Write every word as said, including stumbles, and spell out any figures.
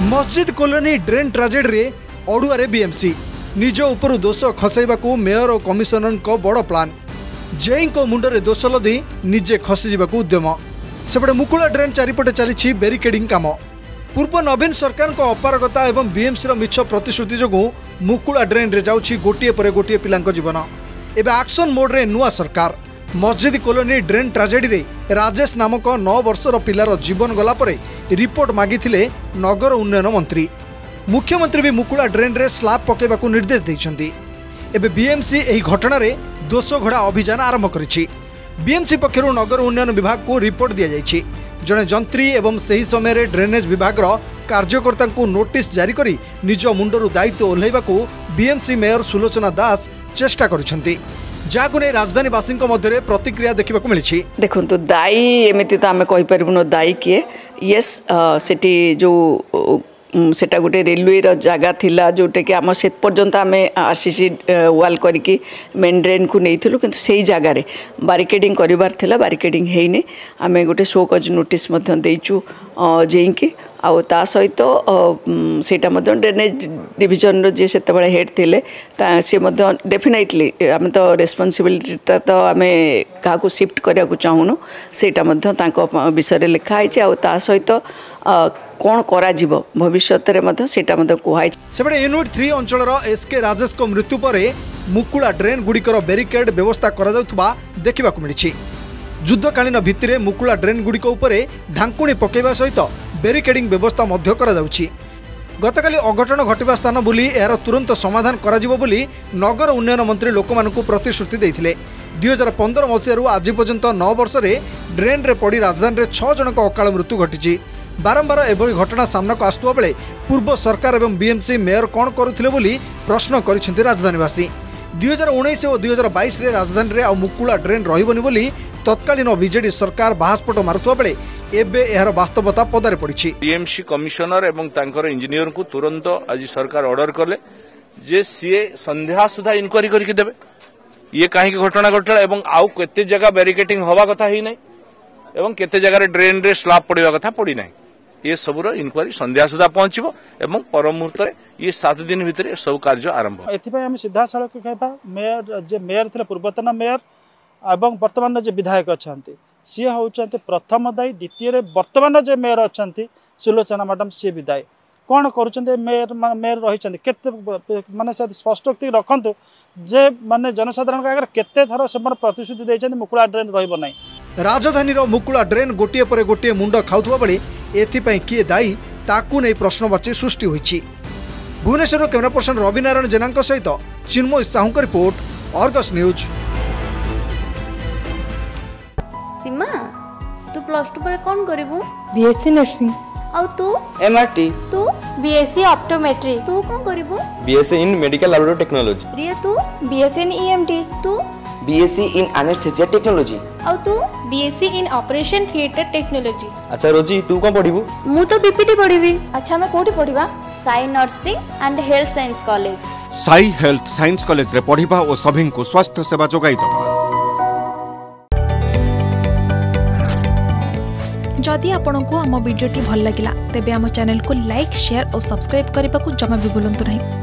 मस्जिद colony drain tragedy अड़ुआरे BMC निज उपर दोष खसाइबाकू मेयर और कमिशनर को बड़ प्लान जेई को मुंडरे दोष लदी निजे खसीजा उद्यम सेपटे मुकुला ड्रेन चारिपटे चली बेरिकेडिंग काम पूर्व नवीन सरकार को अपारगता एवं बीएमसी मिछ प्रतिश्रुति जो मुकुला ड्रेन रे जाउछि गोटिए पर गोटिए पिलांक जीवन एवं एक्शन मोड रे नुआ सरकार मस्जिद कॉलोनी ड्रेन ट्राजेडी रे राजेश नामक नौ वर्षर पिलार जीवन गला परे रिपोर्ट मागिथिले नगर उन्नयन मंत्री मुख्यमंत्री भी मुकुला ड्रेन रे स्लाब पकेबाकू निर्देश देइछन्ती। एबे बीएमसी एही घटना रे दोष घोड़ा अभियान आरंभ करिछि। बीएमसी पक्षरु नगर उन्नयन विभाग को रिपोर्ट दिया जाइछि। जणे जंत्री एवं सही समय रे ड्रेनेज विभाग रो कार्यकर्ता को नोटिस जारी करी निज मुंडरू दायित्व ओल्हैबाकू बीएमसी मेयर सुलोचना दास चेष्टा करिसन्ती जाको नै राजधानीवासी मध्य प्रतिक्रिया देखा मिली। देखो तो दायी एमती तो आम कहीपर दायी किए येस सेठी जो सेटा गोटे रेलवे जगह थिला जोटा कि आम से पर्यंत आम आरसीसी वाल करके मेन ड्रेन को नहीं थिलु किंतु सेही जगार बारिकेडिंग करिवार थिला बारिकेडिंग हेइने आम गोटे शोकज नोटिस देइचु जेई कि आउ ता सहित सेटा मध्य ड्रेनेज डिविजन जे से हेड थिले से डेफिनेटली आम तो रेस्पॉन्सिबिलिटी तो आम क्या शिफ्ट करने चाहूनु सेटा मध्य तांको विषय लिखाई आउ ता सहित कौन करा जीवो भविष्य कहई। सेपटे यूनिट थ्री अंचल एसके राजेश को मृत्यु पर मुकुला ड्रेन गुड़िकर बेरिकेड व्यवस्था करा देखा मिली। युद्धकालीन भित्तिरे मुकुला ड्रेन गुड़िक उपरे ढांकुणी पकेवा सहित बेरिकेडिंग व्यवस्था मध्य करा जाउछि। गतकाली अघटन घटिबा स्थान बुली यार तुरंत समाधान करा जिवो बुली नगर उन्नयन मंत्री लोकमानकु प्रतिश्रुति देइथिले। दुई हजार पंद्रह मसीह आज पर्यंत नौ वर्ष रे ड्रेन रे पड़ी राजधानी रे छह जनक अकाल मृत्यु घटी। बारंबार एभली घटना सामनाक आसुवा बेले पूर्व सरकार एवं बीएमसी मेयर कौन करुथिले बोली प्रश्न करिसेंति राजधानीवासी। दुई हजार उन्नीस और दुई हजार बैश राजधानी रे आ मुकुला ड्रेन रहिबनी बोली तत्कालीन बीजेडी सरकार बाहास्फोट मारुवा बेले एबे एहार वास्तवता पदारे पड़ी। बीएमसी कमिशनर एवं तांकर इंजीनियर को तुरंत आज सरकार ऑर्डर कले जे सीए संध्या सुधा इनक्वारी करके देबे ये कहीं घटना घटला एवं आउ केते जगह बैरिकेडिंग हवा कथा ही नहीं एवं केते जगह ड्रेन रे स्लाब पड़िया कथा पड़ी नहीं ये सबुर इनक्वारी संध्या सुधा पहुंचबो एवं पर मुहूर्त ये सात दिन भितर सब कार्य आरंभ। एथिपा हम सीधा सड़क कहबा मेयर जे मेयर थिले पूर्वतन मेयर एवं वर्तमान जे विधायक अछंती सी होउचंती प्रथम दायी द्वितीय रे वर्तमान जे मेयर अछंती सुलोचना मैडम सी विदाय कौन करुचंती मेयर मेयर रहिचंती केते माने स्पष्टोक्ति रखंतु जे माने जनसाधारण आगे केते थर से प्रतिश्रुति देइचंती मुकुला ड्रेन रहिबो नै। राजधानी मुकुला ड्रेन गोटे पर गोटे मुंड खाउथुवा बेले एथिपाई किए दायी ताकू नहीं प्रश्नवाची सृष्टि होइछि। भुवनेश्वर कैमरा पर्सन रवि नारायण जेना सहित चिन्मय साहू का रिपोर्ट अर्गस न्यूज। सीमा तू प्लस टू पर कौन करिवु? BSc nursing. और तू? एमआरटी। तू? BSc optometry. तू कौन करिवु? BSc in medical laboratory technology. Riya तू? BSc in EMT. तू? BSc in anaesthesia technology. और तू? BSc in operation theatre technology. अच्छा रोजी तू कौन पढ़िबु? मु तो बीपीटी पढ़िबी। अच्छा मैं कोठी पढ़िबा? Sai nursing and health science college. Sai health science college रे पढ़िबा और सभी को स्वास्थ्य सेवा जोगाई दबा। जदि आपंक आम भिडी भल लगा तेब आम चैनल को लाइक शेयर और सब्सक्राइब करने को जमा भी भूलु नहीं।